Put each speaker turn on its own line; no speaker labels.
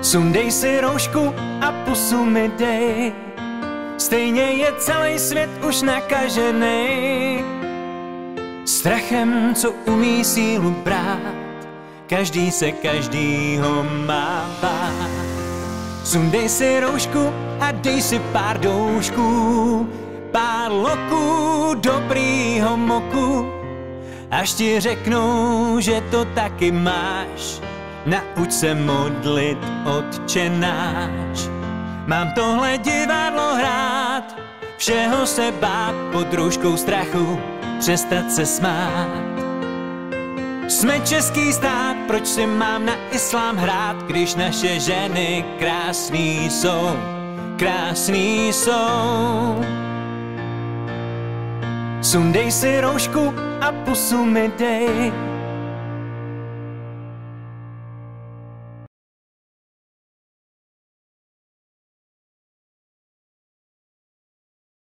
Sundej si roušku a pusu mi dej, stejně je celý svět už nakažený strachem, co umí sílu brát. Každý se každýho má bát. Sundej si roušku a dej si pár doušků, pár loků dobrýho moku. Až ti řeknou, že to taky máš, nauč se modlit, Otče náš. Mám tohle divadlo hrát, všeho se bát, pod rouškou strachu přestat se smát. Jsme český stát, proč si mám na islám hrát, když naše ženy krásný jsou, krásný jsou. Sundej si roušku a pusu mi dej,